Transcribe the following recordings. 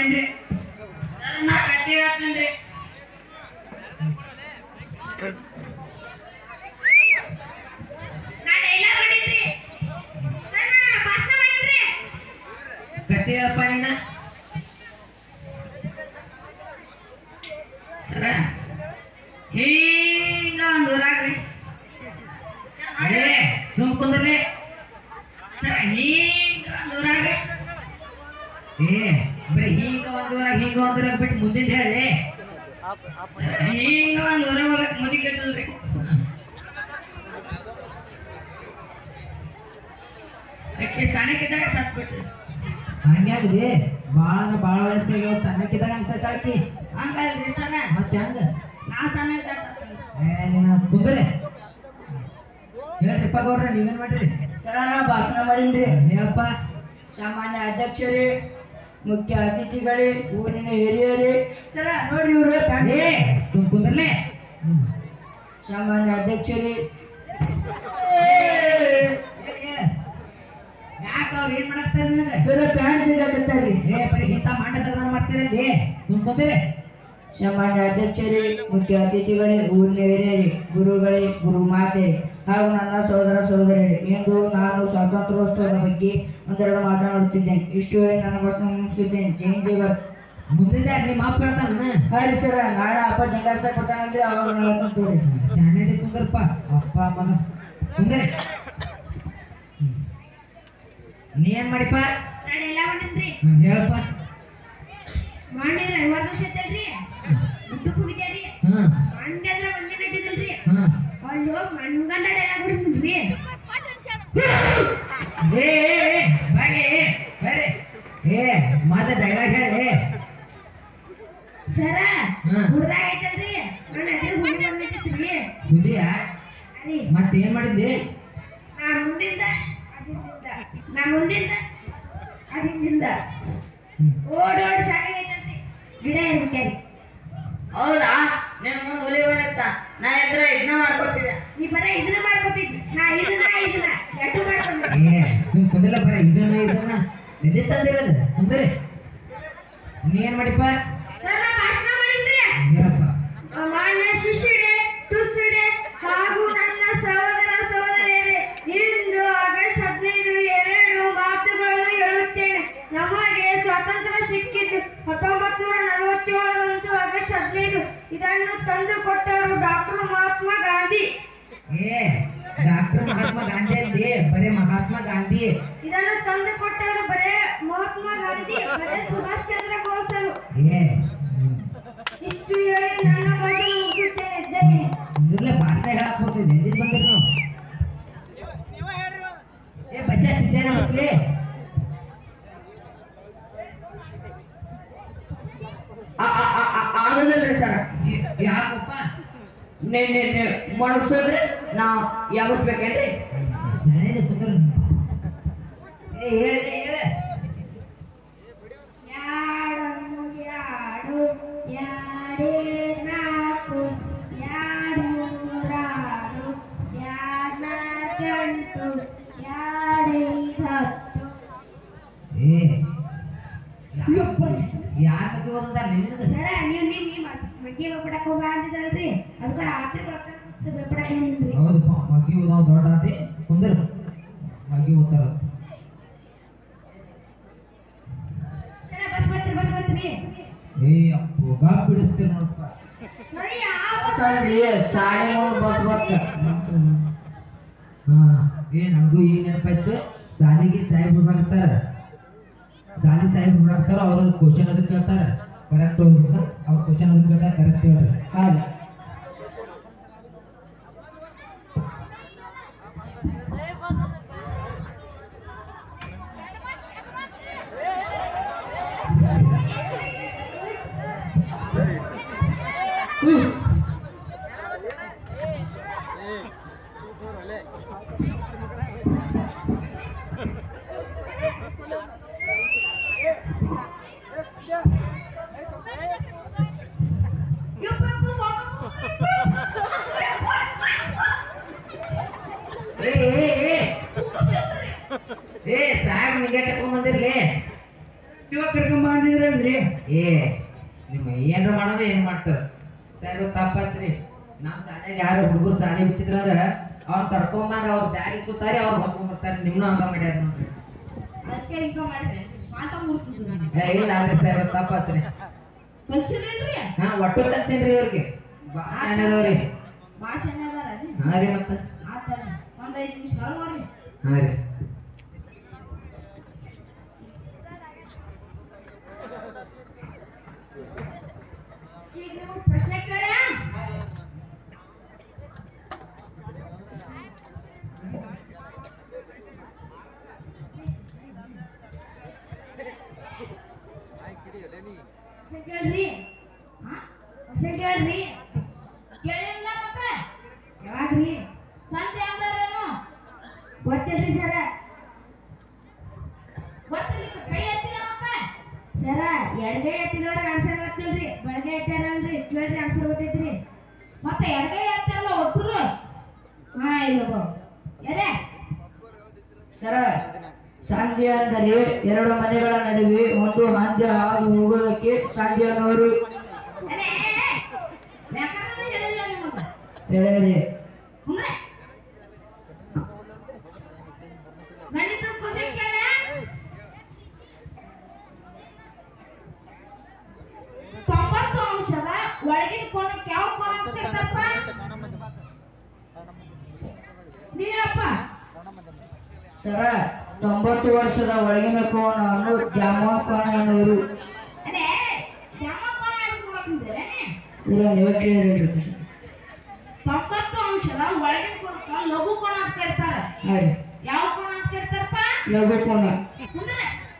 ಮಾಡೀನ್ರಿ ನಾ ಕತ್ತಿ ಹೇಳ್ತೇನ್ರಿ ಕತ್ತಿ ಹೇಳಪ್ಪ ನೀನ ಸರ ಹಿಂಗ ಒಂದು ಊರಾಗ್ರಿ ಅಡೇ ಸುಮ್ ಕುಂದ್ರಿ ಸರ ಹಿಂಗ ಒಂದು ಊರಾಗ್ರಿ ಬರೀ ಹಿಂಗ ಒಂದು ಊರಾಗ ಹಿಂಗ ಒಂದು ಊರಾಗ ಬಿಟ್ಟು ಮುಂದಿನ ಹೇಳಿ ಹಿಂಗ ಒಂದು ಊರಾಗ ಹೋಗಕ್ಕೆ ಮುದಿ ಕೇಳ್ತದ್ರಿ ಅಕ್ಕಿ ಸಣ್ಣಕ್ಕಿದ್ದಾಗ ಸತ್ ಬಿಟ್ರಿ ಹಂಗ್ಯಾಗ್ರಿ ಭಾಳ ವಯಸ್ಸಿಗೆ ಸಣ್ಣಕ್ಕಿದ್ದಾಗ ಅನ್ಸತ್ತಾಕಿ ಹಂಗಲ್ರಿ ಸರ ಮತ್ತೆ ಹಂಗ ನಾ ಸಣ್ಣ ಇದ್ದಾಗ ಕುಂದ್ರಿ ಹೇಳ್ರಿಪ್ಪ ಗೌಡ್ರ ನೀವೇನ್ ಮಾಡ್ರಿ ಸರ ನಾ ಭಾಷಣ ಮಾಡೀನ್ರಿ ಹೇಳಪ್ಪ ಸಾಮಾನ್ಯ ಅಧ್ಯಕ್ಷರೇ ಮುಖ್ಯ ಅತಿಥಿಗಳೇ ಊರಿನ ಹಿರಿಯರೇ ಸರ ನೋಡ್ರಿ ಇವ್ರು ಸುಮ್ ಕುಂದ್ರಲೇ ಸಾಮಾನ್ಯ ಅಧ್ಯಕ್ಷರೇ ಯಾಕ ಅವ್ರು ಏನ್ ಮಾಡಾಕ್ತಾರ ನಿನಗ ಸರ ಪ್ಯಾಂಟ್ ಸಿಗಾಕತ್ತಾರ್ರಿ ಬರೀ ಇಂಥ ಮಾಡ ತಗದಾನ ಮಾಡ್ತೀರಿ ಸುಮ್ ಕುಂದ್ರಿ ಸಾಮಾನ್ಯ ಅಧ್ಯಕ್ಷರೇ ಮುಖ್ಯ ಅತಿಥಿಗಳೇ ಊರಿನ ಹಿರಿಯರೇ ಗುರುಗಳೇ ಗುರು ಮಾತೆ ಹಾಗೂ ನನ್ನ ಸಹೋದರ ಸಹೋದರಿಯರೇ ಇಂದು ನಾನು ಸ್ವಾತಂತ್ರ್ಯೋತ್ಸವದ ಬಗ್ಗೆ ಒಂದೆರಡು ಮಾತನಾಡುತ್ತಿದ್ದೇನೆ ಇಷ್ಟು ಹೇಳಿ ನನ್ನ ಭಾಷಣ ಮುಗಿಸಿದ್ದೇನೆ ಜೈನ್ ಜೇವರ್ ಮುಂದಿನ ನಿಮ್ಮ ಅಪ್ಪ ಹೇಳ್ತಾನ ಹಾರಿ ಸರ ನಾಳೆ ಅಪ್ಪ ಜಂಗಾರ್ಸ ಕೊಡ್ತಾನಲ್ರಿ ಅವಾಗ ಹೇಳ್ಕೊಂತೀವಿ ಶಾಣೆದೆ ಕುಂದ್ರಪ್ಪ ಅಪ್ಪ ಮಗ ಕುಂದ್ರಿ ನೀ ಏನ್ ಮಾಡಿಪ್ಪ ಎಲ್ಲ ಮಾಡನ್ರಿ ಹೇಳಪ್ಪ ಮಾಡಿರ 50 ವರ್ಷ ಐತಲ್ರಿ ಊಟಕ್ಕೆ ಹೋಗಿದ್ಯಾರಿ ಮಂಡ್ಯದ್ರ ಮಂಡ್ಯ ನೈತಿದಲ್ರಿ ಅಲ್ಲಿ ಹೋಗಿ ಮಣ್ಗಂಡ ಎಲ್ಲ ಬಿಡ್ತಿದ್ರಿ ಮಾತ ಡೈಲಾಗ್ ಹೇಳಿ ಸರ ಹುಡ್ದಾಗ ಐತಲ್ರಿ ನನ್ನ ಹತ್ತಿರ ಹುಡುಗಿ ಬಂದಿತ್ರಿ ಹುಲಿಯಾ ಅರಿ ಮತ್ತೇನ್ ಮಾಡಿದ್ದಿ ನಾ ಮುಂದಿಂದ ಅದಿಂದಿಂದ ಓಡೋಡ್ ಸಾಕಾಗೈತಲ್ರಿ ಗಿಡ ಇರ್ಬೇಕ್ರಿ ಹೌದಾ ನಿನ್ ಮುಂದೆ ಹುಲಿ ಬಂದಿತ್ತ ನಾ ಇದ್ರ ಇದನ್ನ ಮಾಡ್ಕೋತಿದ್ದೆ ನೀ ಬರೀ ಇದನ್ನ ಮಾಡ್ಕೊತಿದ್ವಿ ನಾ ಇದನ್ನ ಎಟ್ಟು ಮಾಡ್ಕೊಂಡ್ರಿ ಸುಮ್ ಕುಂದಿಲ್ಲ ಬರ ಇದನ್ನ ಎದೆ ತಂದಿರೋದು ಕುಂದ್ರಿ ನೀ ಏನ್ ಮಾಡಿಪ್ಪ ಸರ್ ನಾ ಭಾಷಣ ಮಾಡಿನ್ರಿ ಹೇಳಪ್ಪ ಮಾನ್ಯ ಶಿಷ್ಯರೇ ತುಸರೇ ಹಾಗೂ ನನ್ನ ಸಹೋದರ ಸಹೋದರಿಯರೇ ಇಂದು ಆಗಸ್ಟ್ 15 ಎರಡು ಮಾತುಗಳನ್ನು ಹೇಳುತ್ತೇನೆ ನಮಗೆ ಸ್ವಾತಂತ್ರ್ಯ ಸಿಕ್ಕಿದ್ದು 1947 ಆಗಸ್ಟ್ 15 ಇದನ್ನು ತಂದು ಕೊಟ್ಟವರು ಡಾಕ್ಟರ್ ಮಹಾತ್ಮ ಗಾಂಧಿ ಡಾಕ್ಟರ್ ಮಹಾತ್ಮ ಗಾಂಧಿ ಅಂದಿ ಬರೇ ಮಹಾತ್ಮ ಗಾಂಧಿ ಇದನ್ನು ತಂದು ಕೊಟ್ಟವರು ಬರೇ ಮಹಾತ್ಮ ಗಾಂಧಿ ಬರೇ ಸುಭಾಷ್ ಚಂದ್ರ ಬೋಸರು ಇಷ್ಟು ಹೇಳಿ ನನ್ನ ಭಾಷಣ ಮುಗಿಸುತ್ತೇನೆ ಜೈ ಹಿಂದ್. ಇದ್ರಲ್ಲೇ ಭಾಷಣ ಹೇಳಕ್ ಹೋಗ್ತಿದ್ದೆ ಎಲ್ಲಿದ್ ಬಂದಿರಿ ನಾವು ಬಸ್ಸ ಸಿದ್ದೇನ ಮುಸ್ಲಿ ಆಗಲ್ಲಲ್ರಿ ಸರ್ ಯಾಕಪ್ಪ ಮೊಣಗ್ಸೋದ್ರಿ ನಾ ಯಾವಸ್ಬೇಕೇನ್ರಿ ಶಾಣೆದೆ ಕುಂದ್ರ ಹೇಳಿ ಹೇಳ ಯಾಡನ್ನು ಯಾಡು ಯಾಡೇ ನಾಲ್ಕು ಯಾಡು ಮೂರಾರು ಯಾಡ್ನಾಲ್ಕಂಟು ಯಾಡೈದು ಹತ್ತು ಯಾರ ಬಗ್ಗೆ ಓದಂತ ನಿನ್ನದ ಸರ ನೀವು ಮಗ್ಗಿ ಬೆಪ್ಪಡಕ್ಕೆ ಹೋಗ ಅಂದಿದ್ದಲ್ರಿ ಅದಕ್ಕೆ ರಾತ್ರಿ ಬೆಪ್ಪಡಕ್ಕೆ ಬಂದಿದ್ರಿ ಹೌದಪ್ಪ ಮಗ್ಗಿ ಓದಾವ ದೊಡ್ಡ ಆತಿ ಕುಂದ್ರ ಮಗ್ಗಿ ಓದ್ತಾರ ಸರ ಬಸ್ ಬರ್ತೀರಿ ಅಪ್ಪಗ ಬಿಡಿಸ್ತೀರಿ ನೋಡಪ್ಪ ಸರಿ ಯಾವ ಸರಿ ಸಾಯಿ ನೋಡಿ ಬಸ್ ಬತ್ತ ನನಗೂ ಈಗ ನೆನಪಾಯ್ತು ಸಾಲಿಗೆ ಸಾಹೇಬ್ರು ಬರ್ತಾರ ಸಾಲಿ ಸಾಹೇಬ್ರು ಬರ್ತಾರ ಅವ್ರ ಕ್ವಶನ್ ಅದಕ್ಕೆ ಕೇಳ್ತಾರ ಕರೆಕ್ಟ್ ಹೋಗ್ಬೇಕು ಅವ್ರ ಕ್ವಶನ್ ಅದಕ್ಕೆ ಕೇಳ್ತಾರ ಕರೆಕ್ಟ್ ಹೇಳ್ರಿ ಹಾಗೆ ಸಾಹೇಬ್ ನಿಂಗೆ ಕತ್ಕೊಂಡ್ ಬಂದಿರ್ಲಿ ಇವಾಗ ಕರ್ಕೊಂಡ್ ಬಂದಿದ್ರಲ್ರಿ. ಏ ನಿಮ್ಮ ಏನ್ರ ಮಾಡೋರು ಏನ್ ಮಾಡ್ತಾರ ಸರ್ ತಪ್ಪತ್ರಿ. ನಮ್ಮ ಶಾಲೆಗೆ ಯಾರು ಹುಡುಗರು ಶಾಲೆ ಬಿಟ್ಟಿದ್ರ ಅವ್ರು ಕರ್ಕೊಂಬಾರ ಅವ್ರ ಬ್ಯಾಗ್ ಇಸ್ಕೊತಾರೆ ಅವ್ರು ಹೊತ್ಕೊಂಡ್ಬರ್ತಾರೆ. ನಿಮ್ನು ಹಂಗ ಮಾಡ್ಯಾರ ನೋಡ್ರಿ. ಅದಕ್ಕೆ ಹಿಂಗ ಮಾಡ್ರಿ ಸ್ವಾತ ಮುರ್ತಿದ್ರು ಇಲ್ಲ ಅಲ್ರಿ ಸರ್ ತಪ್ಪತ್ರಿ. ಕಲ್ಸಿರೇನ್ರಿ ಹಾ ಒಟ್ಟು ಕಲ್ಸೇನ್ರಿ ಅವ್ರಿಗೆ ಭಾಳ ಏನದವ್ರಿ. ಭಾಷೆ ಅದಾರ ಹಾ ರೀ ಮತ್ತ ಆತರ ಒಂದ್ 5 ನಿಮಿಷ ಹೊರಗೋರಿ. ಹಾ ರೀ ಈಗ ನೀವು ಪ್ರಶ್ನೆ ಕೇಳ ಕೇಳ್ರಿ. ಕೇಳ್ರಿ ಕೇಳಿಲ್ಲ ಮತ್ತೆ ಯಾವಾಗ್ರಿ ಸಂತೆ ಅಂದಾರೇನು ಗೊತ್ತಿಲ್ರಿ ಸರ. ಗೊತ್ತಿಲ್ಲ ಕೈ ಎತ್ತಿಲ್ಲ ಮತ್ತೆ ಸರ. ಎಡಗೈ ಎತ್ತಿದವ್ರಿಗೆ ಆನ್ಸರ್ ಗೊತ್ತಿಲ್ರಿ. ಬೆಳಗ್ಗೆ ಎತ್ತಾರಲ್ರಿ ಕೇಳ್ರಿ ಆನ್ಸರ್ ಗೊತ್ತೈತ್ರಿ. ಮತ್ತೆ ಎಡಗೈ ಎತ್ತಾರಲ್ಲ ಒಟ್ರು ಹಾ ಇಲ್ಲ ಎಲೆ ಸರ ಸಂಧ್ಯಾ ಅಂದರೆ 2 ಮನೆಗಳ ನಡುವೆ ಒಂದು ಹಂದ್ಯ ಹಾದು ಹೋಗೋದಕ್ಕೆ ಸಂಧ್ಯಾ ಅನ್ನೋರು ಅಲೆ ವ್ಯಾಕರಣ ಹೇಳಿಲ್ಲ ನಿಮಗೆ ಹೇಳ್ರಿ. ಅಂದ್ರೆ ಗಣಿತ ಕ್ವಶನ್ ಕೇಳ 90 ಅಂಶದ ಒಳಗಿನ ಕೋನಕ್ಕೆ ಯಾವ ಕೋನ ಅಂತ ಇರ್ತಪ್ಪ ನೀರಪ್ಪ ಸರ 90 ವರ್ಷದ ಒಳಗಿನ ಕೋಣವನ್ನು ದ್ಯಾಮೋಹ ಕೋಣ ಅನ್ನೋರು. ಅಲೆ ಯಾವ ಕೋನ ಅಂತ ನೋಡ್ತಿದ್ದೀರಾ ಇಲ್ಲ ನೀವೇ ಕೇಳಿರಿ. 90 ಅಂಶದ ಒಳಗಿನ ಕೋನಕ್ಕೆ ಲಘು ಕೋನ ಅಂತ ಕರೀತಾರೆ. ಹಾಂ ರೀ ಯಾವ ಕೋನ ಅಂತ ಕರೀತಾರಪ್ಪ ಲಘು ಕೋಣ. ಅಂದ್ರೆ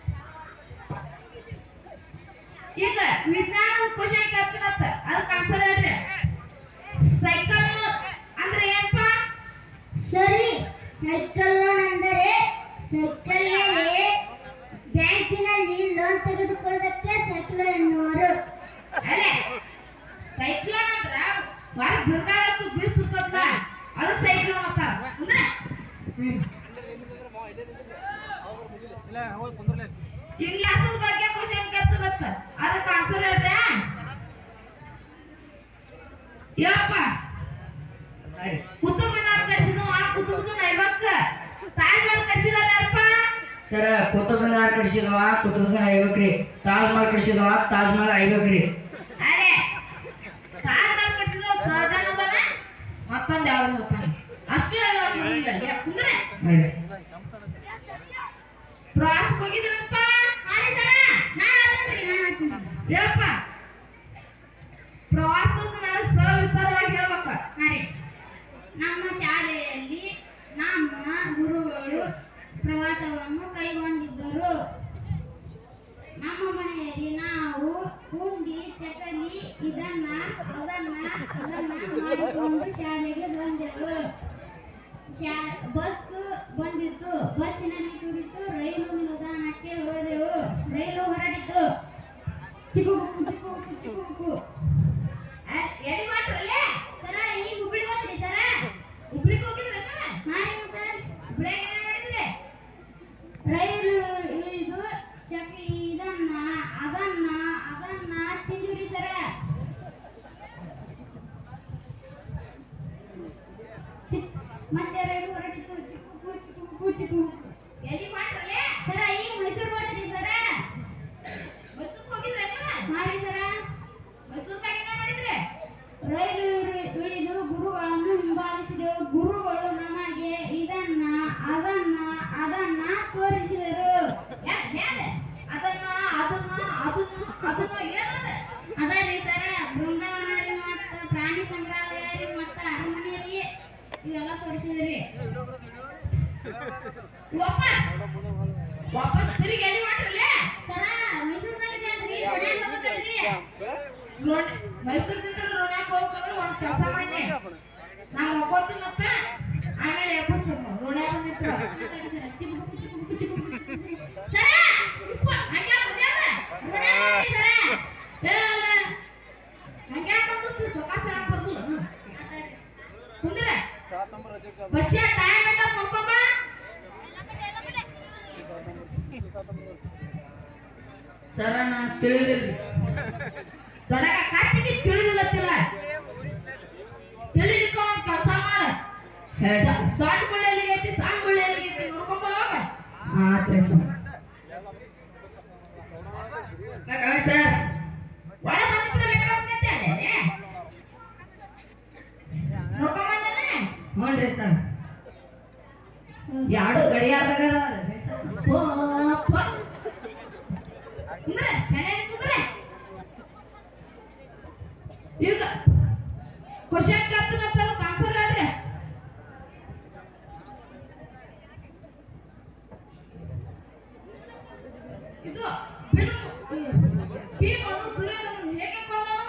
ಈಗ ವಿಜ್ಞಾನ ಕ್ವಶನ್ ಕೇಳ್ತೀನಂತ ಅದಕ್ಕೆ ಆನ್ಸರ್ ಹೇಳ್ರಿ. ಸೈಕಲ್ ಅಂದ್ರೆ ಏನಪ್ಪ ಸರಿ, ಸೈಕಲ್ ಲೋನ್ ಅಂದರೆ ಸೈಕಲ್ ಮೇಲೆ ಬ್ಯಾಂಕಿನಲ್ಲಿ ಲೋನ್ ತೆಗೆದುಕೊಳ್ಳೋದಕ್ಕೆ ಸೈಕಲ್ ಎನ್ನುವರು. ಅಲೆ ಸೈಕ್ಲೋನ್ ಅಂದ್ರ ಹೊರ ಬಿರುಗಾಳಿ ಬೀಸ್ತದ ಅದಕ್ಕೆ ಸೈಕ್ಲೋನ್ ಅಂತ ಅಂದ್ರೆ ಇಂಗ್ಲಾಸ್ ಬಗ್ಗೆ ಕ್ವಶನ್ ಕೇಳ್ತೀನಂತ ಅದಕ್ಕೆ ಆನ್ಸರ್ ಹೇಳ್ರಿ. ಯಪ್ಪ ಕುತುಬ್ ಮಿನಾರ್ ಕಟ್ಸಿದ್ವು ಆ ಕುತುಬ್ ಐಬಕ್ ತಾಜ್ ಮಹಲ್ ಕಟ್ಸಿದಾರ ಯಾರಪ್ಪ ಸರ ಕುತುಬ್ ಮಿನಾರ್ ಕಟ್ಸಿದವ ಕುತುಬ್ ಮಿನಾರ್ ಐಬೇಕ್ರಿ. ತಾಜ್ ಮಹಲ್ ಕಟ್ಸಿದವ ತಾಜ್ ಮಹಲ್ ಐಬೇಕ್ರಿ. ಅಲೆ ತಾಜ್ ಮಹಲ್ ಕಟ್ಸಿದವ ಶಹಜಾನ್ ಅದಾನ ಮತ್ತೊಂದು ಯಾವ್ದು ಗೊತ್ತಾನ ಅಷ್ಟೇ ಅಂದ್ರೆ ಪ್ರವಾಸಕ್ಕೆ ಹೋಗಿದ್ರಪ್ಪ ಯಪ್ಪ ಪ್ರವಾಸಕ್ಕೆ ನನಗೆ ಸವಿಸ್ತಾರವಾಗಿ ಹೇಳ್ಬೇಕ. ನಮ್ಮ ಶಾಲೆಯಲ್ಲಿ ನಮ್ಮ ಗುರುಗಳು ಪ್ರವಾಸವನ್ನು ಕೈಗೊಂಡಿದ್ದರು. ನಮ್ಮ ಮನೆಯಲ್ಲಿ ನಾವು ಉಂಡಿ ಚಕಲಿ ಇದನ್ನ ಮಾಡಿಕೊಂಡು ಶಾಲೆಗೆ ಬಂದೆವು. ಬಸ್ ಬಂದಿತ್ತು. ಬಸ್ಸಿನಲ್ಲಿ ಕುಳಿತು ರೈಲು ನಿಲ್ದಾಣಕ್ಕೆ ಹೋದೆವು. ರೈಲು ಹೊರಟಿತು. ಚಿಕ್ಕುಬುಕ್ಕು ಚಿಕ್ಕುಬುಕ್ಕು ಚಿಕ್ಕುಬುಕ್ಕು. ಎಲ್ಲಿ ಮಾಡ್ರಲ್ಲೇ ಸರ ಈಗ ಹುಬ್ಳಿ ಹೋಗ್ರಿ ಸರ. ಹುಬ್ಳಿಗೆ ಹೋಗಿದ್ರಲ್ಲ ಹುಬ್ಳಿಯಾಗ ಏನ್ ಮಾಡಿದ್ರಿ? ರೈಲು ಇಳಿದು ಅದನ್ನ ತಿಂದಿರಿ ಸರ. ಮತ್ತೆ ರೈಲು ಹೊರಟಿತು. ಚಿಕ್ಕುಬುಕ್ಕು ಚಿಕ್ಕುಬುಕ್ಕು ಚಿಕ್ಕುಬುಕ್ಕು. ಎಲ್ಲಿ ಮಾಡ್ರಲ್ಲೇ ಸರ ಈಗ ಮೈಸೂರು ಹೋದ್ರಿ ಸರ. ಮೈಸೂರಿಗೆ ಹೋಗಿದ್ರಲ್ಲ ಮಾರಿ ಸರ. ಮೈಸೂರ್ದಾಗ ಏನ್ ಮಾಡಿದ್ರಿ? ರೈಲು ಇಳಿದು ಗುರುಗಳನ್ನು ಹಿಂಬಾಲಿಸಿದೆವು. ಗುರುಗಳು ನಮಗೆ ಇದನ್ನ ತೋರಿಸಿದರು. ಅದನ್ನ ಏನದ ಅದರಿ ಸರ ಬೃಂದಾವನ ಮತ್ತು ಪ್ರಾಣಿ ಸಂಗ್ರಹಾಲಯ ಮತ್ತು ಅರಮನೆ ಇವೆಲ್ಲ ತೋರಿಸಿದ್ರಿ. ವಾಪಸ್ ತಿರುಗಿ ಎಲ್ಲಿ ಮಾಡ್ರಲ್ಲೇ ಸರ ಮೈಸೂರಿನಲ್ಲಿ ಮೈಸೂರಿನಿಂದ ರೋಡ್ಯಾಕ ಹೋಗ್ಬೇಕಂದ್ರೆ ಒಂದು ಕೆಲಸ ಮಾಡಿ ನಾವು ಹೋಗ್ತೀನಿ ಮತ್ತೆ ಆಮೇಲೆ ಎಬ್ಬಸ್ ರೋಡ್ಯಾಗ ನಿಂತ್ರ ಚಿಕ್ಕುಬುಕ್ಕು ಚಿಕ್ಕುಬುಕ್ಕು ಚಿಕ್ಕುಬುಕ್ಕು. ಸರ ಹಂಗೆ ಸರ ಹಂಗೆ ಬಂದಿಸ್ತೀವಿ ಸೊಕಾಸ ಬರ್ತೀವಿ ಕುಂದ್ರೆ ಬಸ್ಸಿಯ ಟೈಮ್ ಅಂತ ನೋಡ್ಕೊಂಬ. ಸರ ನಾನು ತಿಳಿದಿಲ್ರಿ. ದೊಡ್ಡಗ ಕತ್ತಿಗೆ ತಿಳಿದಿಲ್ಲತ್ತಿಲ್ಲ. ತಿಳಿಲಿಕ್ಕ ಒಂದು ಕೆಲಸ ಮಾಡ. ಹೇಳ್ರಿ ದೊಡ್ಡ ಗುಳ್ಳೆಯಲ್ಲಿ ಐತಿ ಸಣ್ಣ ಗುಳ್ಳೆಯಲ್ಲಿ ಐತಿ ನೋಡ್ಕೊಂಬ ಹೋಗ. ಆತ್ರಿ ಸರ್. ಸರ್ ಒಳ ಬಂದ್ಬಿಟ್ರೆ ಬೇಕಾಗತ್ತೆ ಅಲ್ಲೇ ನೋಡ್ಕೊಂಬಂದೇನೆ. ಹ್ಞೂನ್ರಿ ಸರ್. ಎರಡು ಗಡಿಯಾರದಾಗ ಸುಮ್ರೆ ಚೆನ್ನಾಗಿ ಸುಮ್ರೆ. ಈಗ ಕ್ವಶನ್ ಕೇಳ್ತೀನಂತ ಆನ್ಸರ್ ಹೇಳ್ರಿ. ಇದು ಭೀಮನು ದುರ್ಯೋಧನನು ಹೇಗೆ ಕೊಂದನು?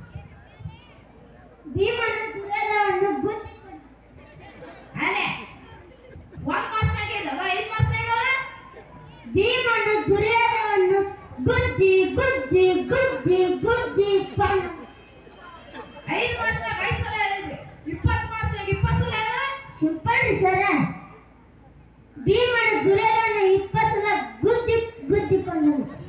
ಭೀಮನು ದುರ್ಯೋಧನನನ್ನು ಗುದ್ದಿ ಅಲೆ 1 ಮಾರ್ಕ್ಸ್ ಆಗಿಲ್ಲ 5 ಮಾರ್ಕ್ಸ್ ಆಗಿಲ್ಲ. ಭೀಮನು ದುರ್ಯೋಧನನನ್ನು ಗುದ್ದಿ ಗುದ್ದಿ ಗುದ್ದಿ ಗುದ್ದಿ ಕೊಂದನು. 5 ಮಾರ್ಕ್ಸ್ 5 ಸಲ ಹೇಳಿದ್ರಿ. 20 ಮಾರ್ಕ್ಸ್ 20 ಸಲ ಹೇಳ. ಸಿಂಪಲ್ ಸರ. ಭೀಮನು ದುರ್ಯೋಧನನನ್ನು 20 ಸಲ ಗುದ್ದಿ ಗುದ್ದಿ ಕೊಂದನು.